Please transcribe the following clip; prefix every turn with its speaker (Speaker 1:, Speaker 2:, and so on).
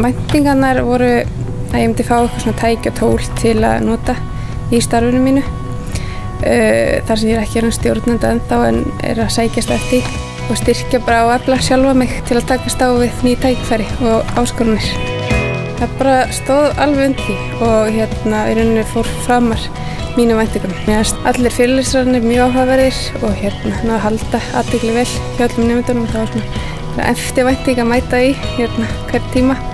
Speaker 1: Væntingarnar voru að ég myndi fá eitthvað svona tæki og tól til að nota í starfinu mínu. Þar sem ég ekki stjórnandi ennþá en að sækjast eftir og styrkja bara og efla sjálfa mig til að takast á við ný tækifæri og áskorunir. Það bara stóð alveg undir því og í rauninni fór framar mínu væntingum. Allir fyrirlesararnir mjög áhugaverðir og náðu að halda athygli vel hjá öllum nemendunum. Það var svona eftirvænting að mæta í hvern tíma.